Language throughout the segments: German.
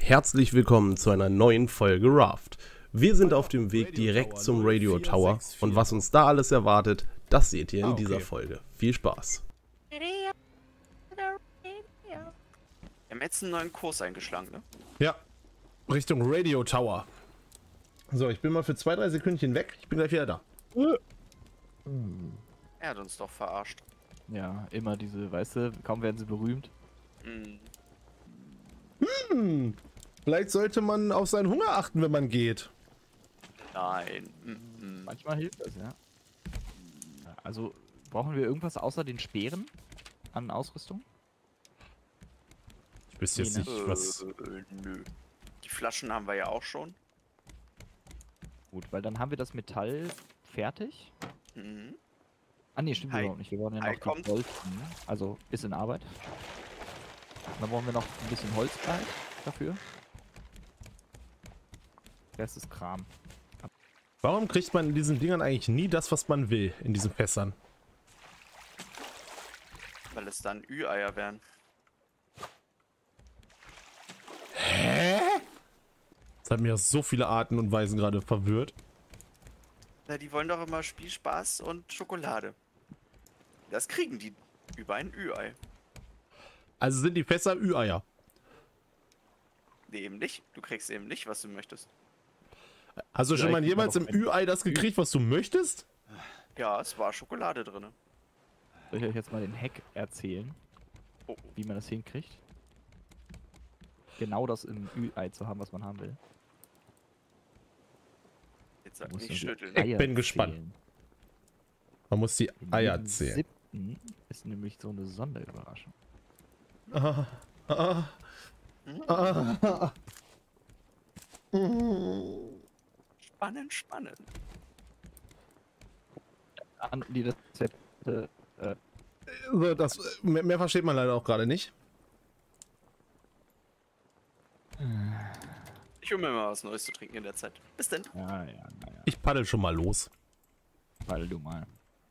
Herzlich willkommen zu einer neuen Folge Raft. Wir sind auf dem Weg direkt zum Radio Tower und was uns da alles erwartet, das seht ihr in dieser Folge. Viel Spaß! Wir haben jetzt einen neuen Kurs eingeschlagen, ne? Ja, Richtung Radio Tower. So, ich bin mal für 2-3 Sekündchen weg. Ich bin gleich wieder da. Er hat uns doch verarscht. Ja, immer diese, weißt du, kaum werden sie berühmt. Vielleicht sollte man auf seinen Hunger achten, wenn man geht. Nein. Manchmal hilft das, ja. Also, brauchen wir irgendwas außer den Speeren an Ausrüstung? Ich wüsste jetzt nicht, was... Nö. Die Flaschen haben wir ja auch schon. Gut, weil dann haben wir das Metall fertig. Ah ne, stimmt Hi. überhaupt nicht. Wir wollen ja Hi noch kommt. die Holz, also ist in Arbeit. Dann brauchen wir noch ein bisschen Holzbreit dafür. Das ist Kram. Warum kriegt man in diesen Dingern eigentlich nie das, was man will, in diesen Fässern? Weil es dann Ü-Eier wären. Hä? Das hat mir auf so viele Arten und Weisen gerade verwirrt. Na, die wollen doch immer Spielspaß und Schokolade. Das kriegen die über ein Ü-Ei. Also sind die Fässer Ü-Eier. Nee, eben nicht. Du kriegst eben nicht, was du möchtest. Hast du schon mal Vielleicht jemals im noch ein Ü-Ei das gekriegt, was du möchtest? Ja, es war Schokolade drin. Soll ich euch jetzt mal den Hack erzählen, Oh, wie man das hinkriegt? Genau das im Ü-Ei zu haben, was man haben will. jetzt sag Muss nicht man die schütteln. Ich bin gespannt. zählen. Man muss die In Eier jedem zählen. 7. ist nämlich so eine Sonderüberraschung. Ah, ah, ah, Spannend, spannend. Die das hätte, so, das, mehr versteht man leider auch gerade nicht. Ich hole mir mal was Neues zu trinken in der Zeit. Bis denn. naja. Ich paddel schon mal los. Weil du mal.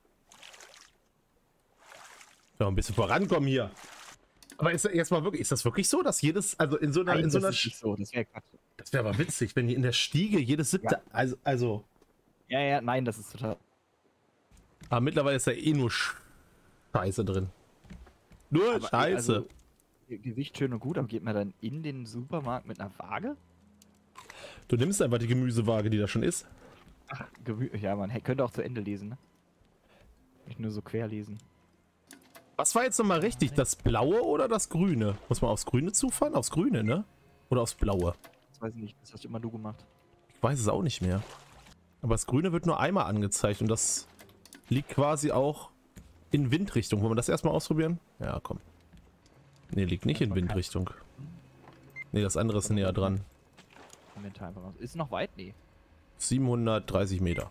Ja, ein bisschen vorankommen hier. Aber ist jetzt mal wirklich, ist das wirklich so, dass jedes, also in so einer, Nein, in so das einer, ist nicht so, das wäre Quatsch. das wäre aber witzig, wenn die in der Stiege jedes siebte, also, Ja, nein, das ist total. aber mittlerweile ist da eh nur Scheiße drin. Nur Aber, Scheiße. also, Gewicht schön und gut, aber geht man dann in den Supermarkt mit einer Waage? Du nimmst einfach die Gemüsewaage, die da schon ist. Ach, ja, man könnte auch zu Ende lesen, ne? Nicht nur so quer lesen. Was war jetzt nochmal richtig? Das Blaue oder das Grüne? Muss man aufs Grüne zufahren? Aufs Grüne, ne? Oder aufs Blaue? Das weiß ich nicht, das hast immer du gemacht. Ich weiß es auch nicht mehr. Aber das Grüne wird nur einmal angezeigt und das liegt quasi auch in Windrichtung. Wollen wir das erstmal ausprobieren? Ja, komm. Ne, liegt nicht in Windrichtung. Ne, das andere ist näher dran. Inventar einfach raus. Ist noch weit? Nee. 730 Meter.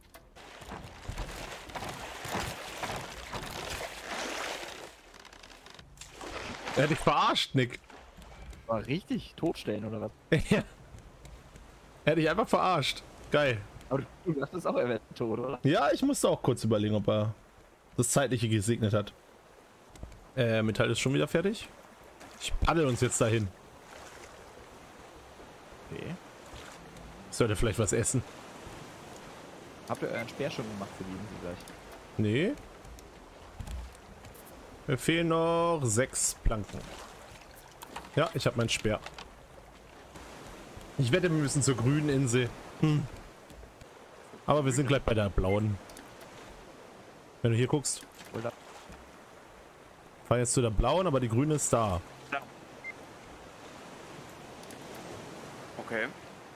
Er hat dich verarscht, Nick. War richtig totstellen oder was? Ja. Er hat dich einfach verarscht. Geil. Aber du dachtest auch, er wäre tot, oder? Ja, ich musste auch kurz überlegen, ob er das Zeitliche gesegnet hat. Metall ist schon wieder fertig. Ich paddel uns jetzt dahin. Okay. Ich sollte vielleicht was essen. Habt ihr euren Speer schon gemacht für die Insel gleich? Nee. Mir fehlen noch 6 Planken. Ja, ich habe meinen Speer. Ich wette, wir müssen zur grünen Insel. Aber wir sind gleich bei der blauen. Wenn du hier guckst. Oder? Fahr jetzt zu der blauen, aber die grüne ist da. Ja. Okay.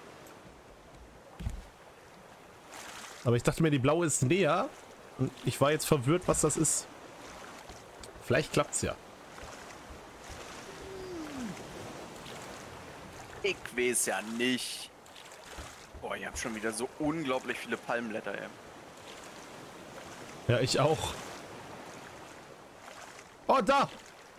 Aber ich dachte mir, die blaue ist näher. Und ich war jetzt verwirrt, was das ist. Vielleicht klappt's ja. Ich weiß ja nicht. Boah, ich habe schon wieder so unglaublich viele Palmblätter, ey. Ja, ich auch. Oh, da!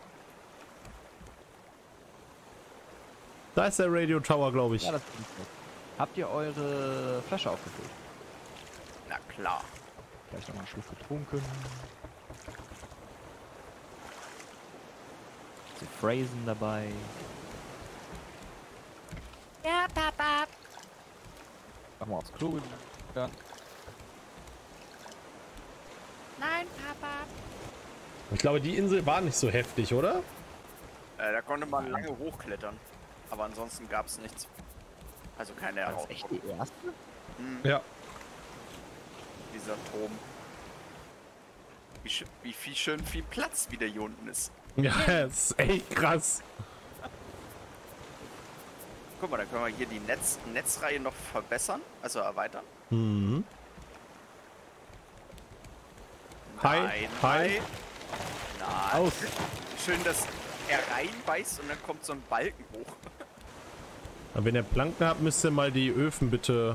Da ist der Radio Tower, glaube ich. Ja, das ist gut. Habt ihr eure Flasche aufgefüllt? Na klar. Vielleicht noch mal einen Schluck getrunken. So Phrasen dabei. Ja, Papa. Mach mal aufs Klo. Ja. Nein, Papa. Ich glaube, die Insel war nicht so heftig, oder? Da konnte man lange hochklettern. Aber ansonsten gab es nichts. Also keine War das echt Herausforderung. die erste? Ja. Dieser Turm. Wie viel Platz wieder hier unten ist. Ja, das ist echt krass. Guck mal, da können wir hier die Netzreihe noch verbessern, also erweitern. Mhm. Hi, Nein, hi. Nein. Aus. Schön, dass er reinbeißt und dann kommt so ein Balken hoch. Aber wenn ihr Planken habt, müsst ihr mal die Öfen bitte...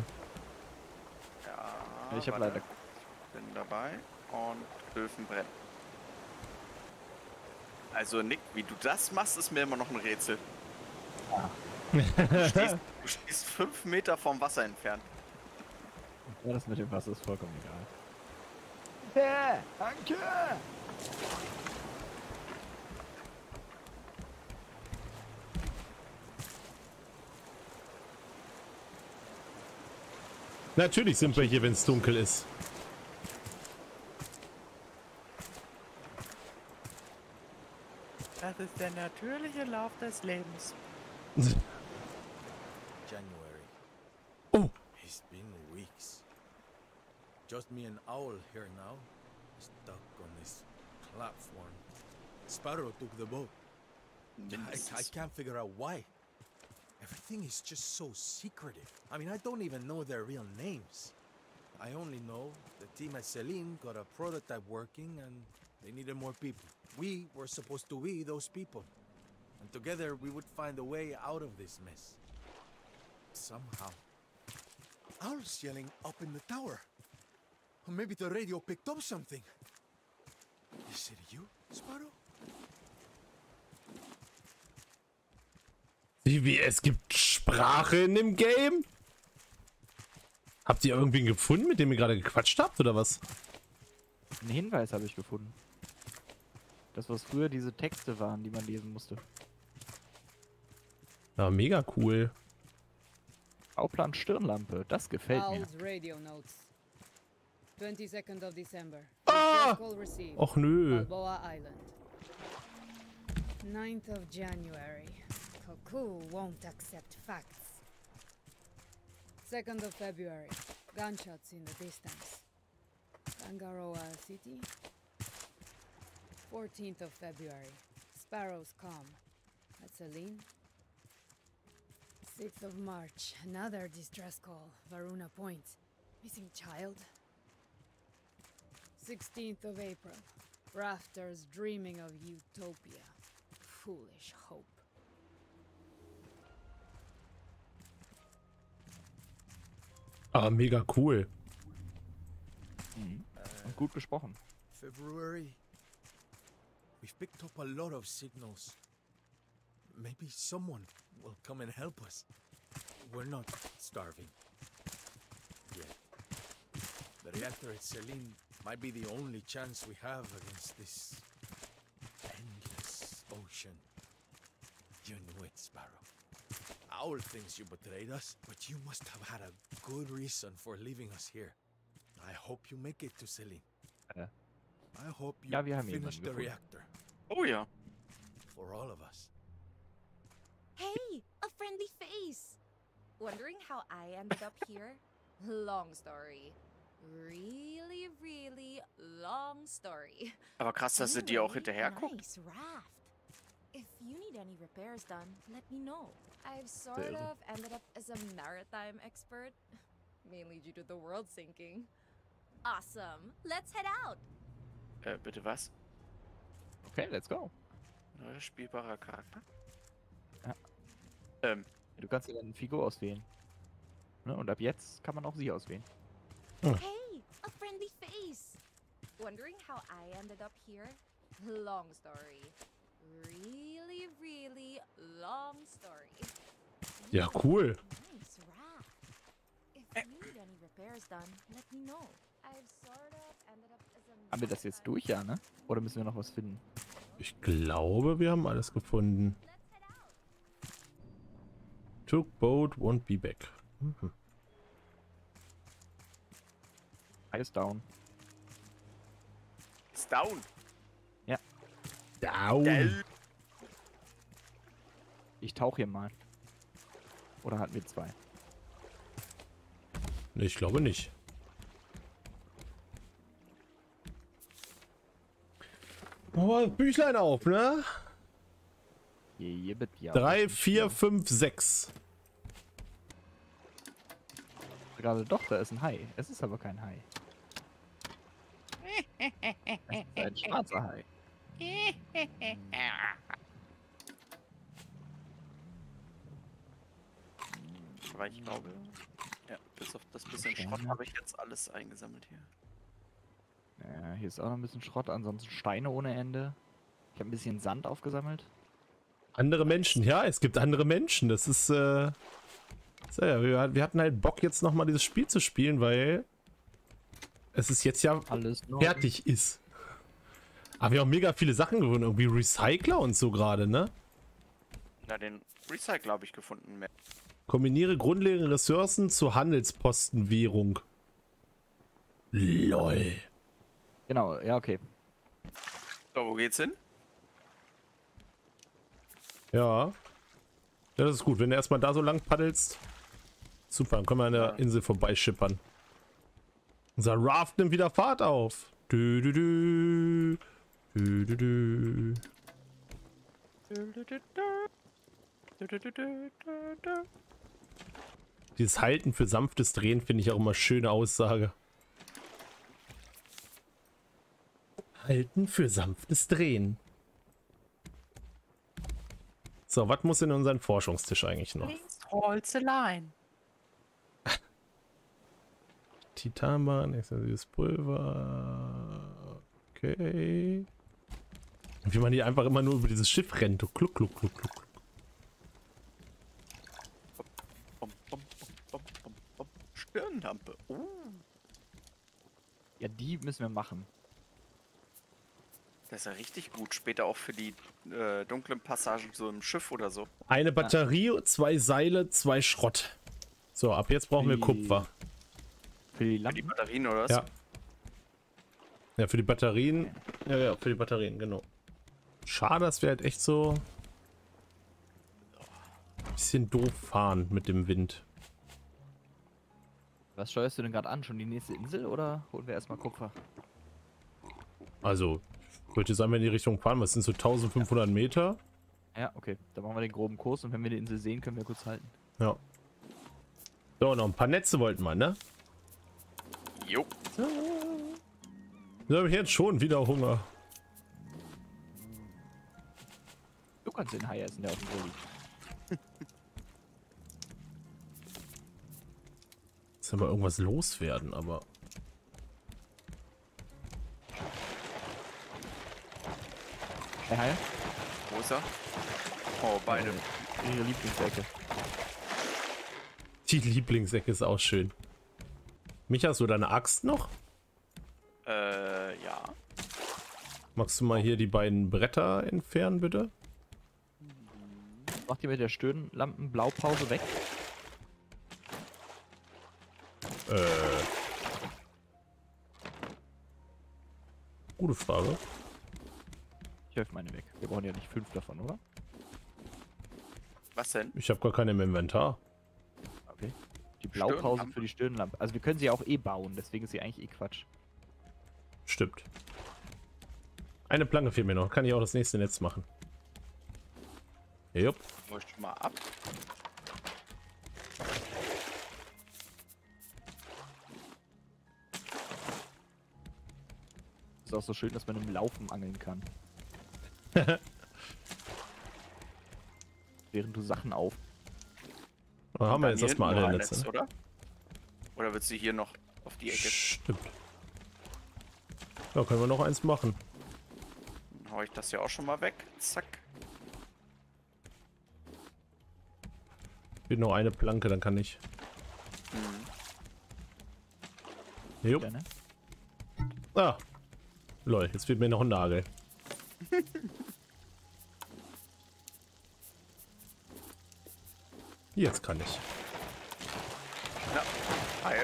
Ja, Ich habe warte. leider. Bin dabei und Öfen brennen. Also Nick, wie du das machst, ist mir immer noch ein Rätsel. Du stehst 5 Meter vom Wasser entfernt. Ja, das mit dem Wasser ist vollkommen egal. Danke! Natürlich sind wir hier, wenn es dunkel ist. Das ist der natürliche Lauf des Lebens. January. Oh. It's been weeks. Just me and Owl here now, stuck on this platform. Sparrow took the boat. I can't figure out why. Everything is just so secretive. I mean, I don't even know their real names. I only know the team at Celine got a prototype working and they needed more people. We were supposed to be those people. And together we would find a way out of this mess. Somehow. Owl's yelling up in the tower. Or maybe the radio picked up something. Is it you, Sparrow? Wie, es gibt Sprache in dem Game? Habt ihr irgendwen gefunden, mit dem ihr gerade gequatscht habt, oder was? Einen Hinweis habe ich gefunden. Das, was früher diese Texte waren, die man lesen musste. Ja, mega cool. Bauplan Stirnlampe, das gefällt mir. Owl's radio notes. 22nd of December. Ah! Distress call received. Och nö. Balboa Island. 9th of January. Koku won't accept facts. 2nd of February. Gunshots in the distance. Tangaroa City. 14th of February. Sparrow's calm. At Celine. 6th of March. Another distress call. Varuna Point. Missing child. 16th of April. Rafters dreaming of utopia. Foolish hope. Ah, mega cool. Und gut gesprochen. February. We've picked up a lot of signals. Maybe someone will come and help us. We're not starving. Yet. The reactor at Celine might be the only chance we have against this endless ocean. You knew it, Sparrow. Owl thinks you betrayed us, but you must have had a good reason for leaving us here. I hope you make it to Celine. I hope you Ja, wir haben finish jemanden the gefunden. reactor. Oh ja. For all of us. Hey, a friendly face. Wondering how I ended up here? Long story. Really, really long story. Aber krass, dass sie dir auch hinterher guckt. Nice raft. If you need any repairs done, let me know. I've sort of ended up as a maritime expert, mainly due to the world sinking. Awesome. Let's head out. Bitte was? Okay, let's go. Neuer spielbarer Charakter? Ja. Du kannst dir dann eine Figur auswählen. Ne? Und ab jetzt kann man auch sie auswählen. Hey, a friendly face. Wondering how I ended up here? Long story. Really, really long story. Ja, cool. Nice raft. If you need any repairs done, let me know. I've sort of ended up as a Haben wir das jetzt durch, ja, ne? Oder müssen wir noch was finden? Ich glaube, wir haben alles gefunden. Let's head out. Took boat, won't be back. Mhm. Hai ist down. Ist down. Down. Ich tauche hier mal. Oder hatten wir 2? Nee, ich glaube nicht. Oh, Büchlein auf, ne? 3, 4, 5, 6. Gerade doch, da ist ein Hai. Es ist aber kein Hai. Es ist ein schwarzer Hai. Aber ich glaube, ja, bis auf das bisschen Schrott habe ich jetzt alles eingesammelt hier. Ja, hier ist auch noch ein bisschen Schrott, ansonsten Steine ohne Ende. Ich habe ein bisschen Sand aufgesammelt. Andere Menschen, ja, es gibt andere Menschen. Das ist, so, ja, wir hatten halt Bock, jetzt nochmal dieses Spiel zu spielen, weil es ist jetzt ja Alles neu. fertig ist. Aber wir haben mega viele Sachen gewonnen, irgendwie Recycler und so gerade, ne? Na, den Recycler habe ich gefunden. Kombiniere grundlegende Ressourcen zur Handelspostenwährung. LOL. Genau, ja, okay. So, wo geht's hin? Ja. Ja, das ist gut. Wenn du erstmal da so lang paddelst. Super, dann können wir an der Insel vorbeischippern. Unser Raft nimmt wieder Fahrt auf. Dü, dü, dü. Dü, dü, dü. Dieses Halten für sanftes Drehen finde ich auch immer schöne Aussage. Halten für sanftes Drehen. So, was muss in unseren Forschungstisch eigentlich noch? Holz the line. Titanbahn, explosives Pulver. Okay. Wie man hier einfach immer nur über dieses Schiff rennt. So kluck, kluck, kluck, kluck. Stirnlampe. Ja, die müssen wir machen. Das ist ja richtig gut. Später auch für die dunklen Passagen so im Schiff oder so. Eine Batterie, 2 Seile, 2 Schrott. So, ab jetzt brauchen wir Kupfer. Für die Für die Lampen? Batterien oder was? Ja. Ja, für die Batterien. Ja, ja, für die Batterien, genau. Schade, dass wir halt echt so ein bisschen doof fahren mit dem Wind. Was steuerst du denn gerade an? Schon die nächste Insel oder holen wir erstmal Kupfer? Also, ich würde sagen, wir in die Richtung fahren. Was sind so 1500 Meter? Ja, okay. Dann machen wir den groben Kurs und wenn wir die Insel sehen, können wir kurz halten. Ja. So, noch ein paar Netze wollten wir, ne? Jo. Da habe ich jetzt schon wieder Hunger. Du kannst den Hai essen, der auf dem Boot liegt. Jetzt soll mal irgendwas loswerden, aber... Der Hai? Wo ist er? Oh, beide. Ihre Lieblingsecke. Die Lieblingsecke ist auch schön. Micha, hast du deine Axt noch? Ja. Magst du mal hier die beiden Bretter entfernen, bitte? Macht ihr mit der Stirnlampen Blaupause weg? Gute Frage. Ich helfe meine weg. Wir brauchen ja nicht 5 davon, oder? Was denn? Ich habe gar keine im Inventar. Okay. Die Blaupause Stirnlampe. für die Stirnlampe. Also wir können sie ja auch eh bauen, deswegen ist sie eigentlich eh Quatsch. Stimmt. Eine Planke fehlt mir noch. Kann ich auch das nächste Netz machen. Jupp. Muss ich mal ab. Ist auch so schön, dass man im Laufen angeln kann. Während du Sachen auf. Da haben wir jetzt Hier erstmal hinten alle noch ein Netze. Netz, oder? Oder willst du hier noch auf die Ecke? Stimmt. Ja, können wir noch eins machen. Dann hau ich das ja auch schon mal weg. Zack. Fehlt nur eine Planke, dann kann ich. Jupp. Ja, ne? Ah. Lol, jetzt fehlt mir noch ein Nagel. Jetzt kann ich. Ja, hi.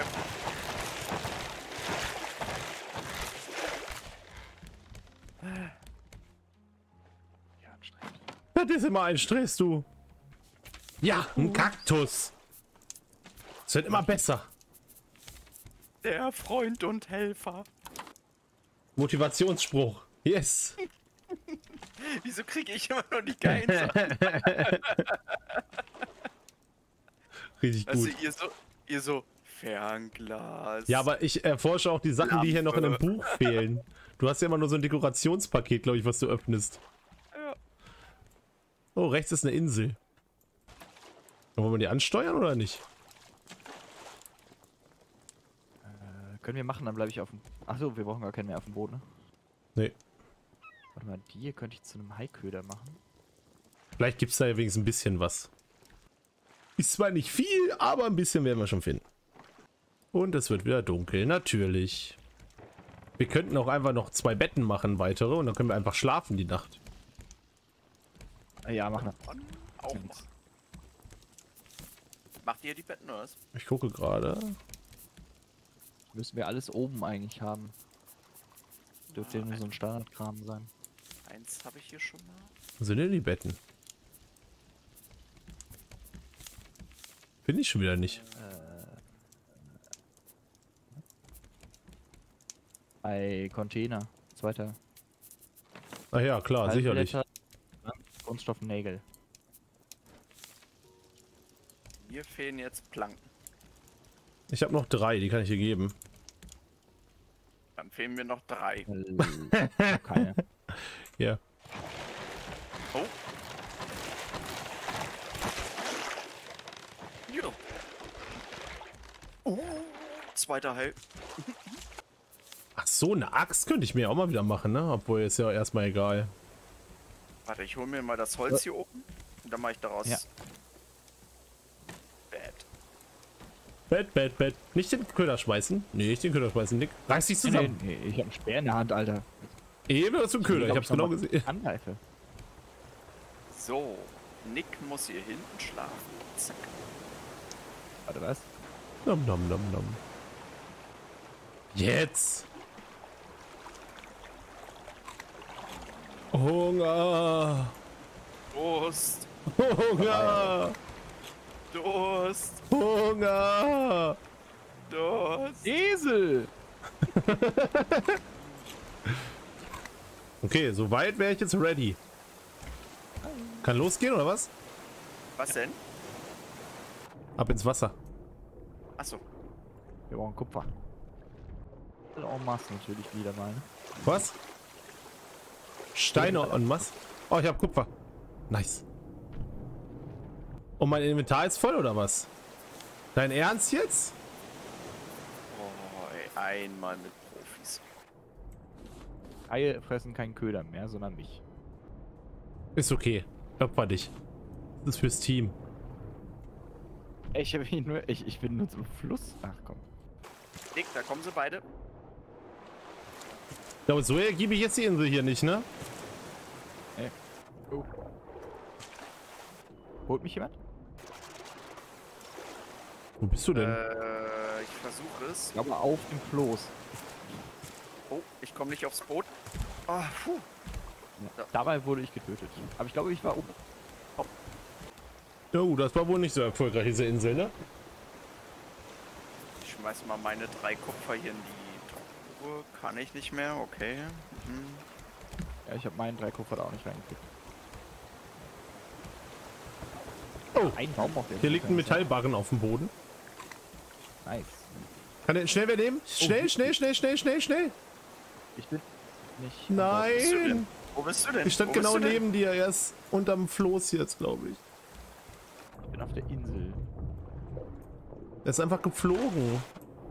Ja, anstrengend. Das ist immer ein Stress, du. Ja, ein Kaktus. Es wird immer besser. Der Freund und Helfer. Motivationsspruch. Yes. Wieso kriege ich immer noch die geilen Sachen? Richtig Also gut. ihr so Fernglas. Ja, aber ich erforsche auch die Sachen, die hier noch in einem Buch fehlen. Du hast ja immer nur so ein Dekorationspaket, glaube ich, was du öffnest. Ja. Oh, rechts ist eine Insel. Wollen wir die ansteuern oder nicht? Können wir machen, dann bleibe ich auf dem... Achso, wir brauchen gar keinen mehr auf dem Boden, ne? Nee. Warte mal, die hier könnte ich zu einem Haiköder machen. Vielleicht gibt es da ja wenigstens ein bisschen was. Ist zwar nicht viel, aber ein bisschen werden wir schon finden. Und es wird wieder dunkel, natürlich. Wir könnten auch einfach noch 2 Betten machen, weitere, und dann können wir einfach schlafen die Nacht. Ja, machen wir. Auch machen. Macht ihr die Betten oder was? Ich gucke gerade. Müssen wir alles oben eigentlich haben. Dürfte ja nur so ein Standardkram sein. Eins habe ich hier schon mal. Wo sind denn die Betten? Finde ich schon wieder nicht. Bei Container. Zweiter. Ach ja, klar, sicherlich. Palmblätter, Kunststoff, Nägel. Mir fehlen jetzt Planken. Ich habe noch 3, die kann ich dir geben. Dann fehlen mir noch 3. Keine. Ja. Oh. Jo. Zweiter Hai. Ach so, eine Axt könnte ich mir auch mal wieder machen, ne? Obwohl, ist ja erstmal egal. Warte, ich hole mir mal das Holz hier oben. Und dann mache ich daraus Ja. Bett. Bett. Nicht den Köder schmeißen. Nee, nicht den Köder schmeißen, Nick. Reiß dich zusammen. Nee, ich habe einen Speer in der Hand, Alter. Eben hast du einen Köder, ich hab's genau gesehen. Angreife. So. Nick muss hier hinten schlafen. Zack. Warte, was? Nom nom nom nom. Jetzt! Hunger! Durst. Hunger! Durst. Hunger! Durst. Esel! Okay, soweit wäre ich jetzt ready. Kann losgehen oder was? Was denn? Ab ins Wasser. Achso. Wir brauchen Kupfer. En masse natürlich wieder mal. Ne? Was? Steine und was? Oh, ich habe Kupfer. Nice. Und mein Inventar ist voll oder was? Dein Ernst jetzt? Oh, ey, einmal mit Profis. Haie fressen keinen Köder mehr, sondern mich. Ist okay. Opfer dich. Das ist fürs Team. Ich habe ihn nur. Ich bin nur zum Fluss. Ach komm. Nick, da kommen sie beide. Ich glaube, so ergebe ich jetzt die Insel hier nicht, ne? Oh. Holt mich jemand? Wo bist du denn? Ich versuche es. Ich glaube auf dem Floß. Oh, ich komme nicht aufs Boot. Ah, puh. Ja. Dabei wurde ich getötet. Aber ich glaube, ich war oben. Oh, das war wohl nicht so erfolgreich, diese Insel, ne? Ich schmeiß mal meine 3 Kupfer hier in die Truhe. Kann ich nicht mehr, okay. Mhm. Ja, ich habe meinen 3 Kupfer da auch nicht reingekriegt. Oh, Ein Baum auf der hier liegt ein Metallbarren auf dem Boden. Nice. Kann der schnell wer nehmen? Schnell, schnell, schnell, schnell, schnell, schnell. Ich bin nicht. Nein! Wo bist du denn? Ich stand Wo bist genau du denn? neben dir, erst unterm Floß jetzt, glaube ich. Ich bin auf der Insel. Er ist einfach geflogen.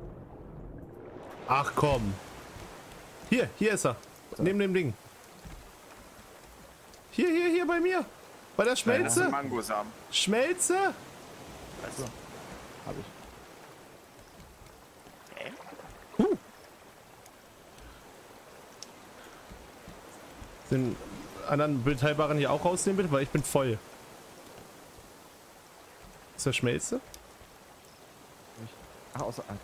Ach komm. Hier ist er. Neben dem Ding. Hier bei mir. Bei der Das ist Schmelze. Mangosamen. Schmelze. Also, Hab ich. Den anderen Metallbarren hier auch rausnehmen, bitte, weil ich bin voll. Ist der Schmelze? Ach, außer. Ah,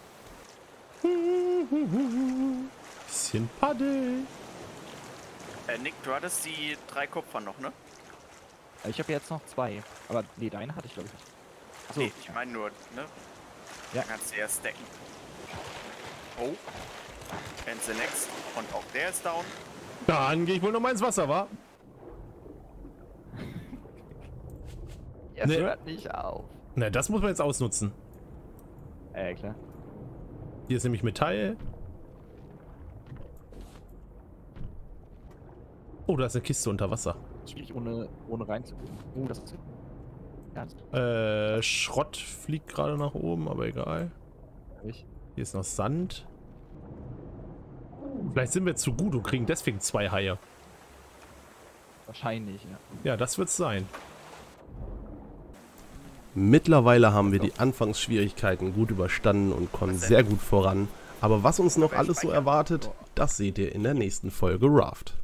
Entschuldigung. Bisschen Paddel. Nick, du hattest die 3 Kupfer noch, ne? Ich habe jetzt noch 2. Aber nee, deine hatte ich glaube ich nicht. Achso. Nee, ich meine nur, ne? Ja. Dann kannst du erst stacken. Oh. And the next. Und auch der ist down. Dann gehe ich wohl noch mal ins Wasser, wa? Es Nee. hört nicht auf. Na, das muss man jetzt ausnutzen. Klar. Hier ist nämlich Metall. Oh, da ist eine Kiste unter Wasser. Schwierig ohne reinzugucken. Oh, das ist. Ja, Schrott fliegt gerade nach oben, aber egal. ich. Hier ist noch Sand. Vielleicht sind wir zu gut und kriegen deswegen 2 Haie. Wahrscheinlich, ja. Ja, das wird's sein. Mittlerweile haben wir die Anfangsschwierigkeiten gut überstanden und kommen sehr gut voran. Aber was uns noch alles so erwartet, das seht ihr in der nächsten Folge Raft.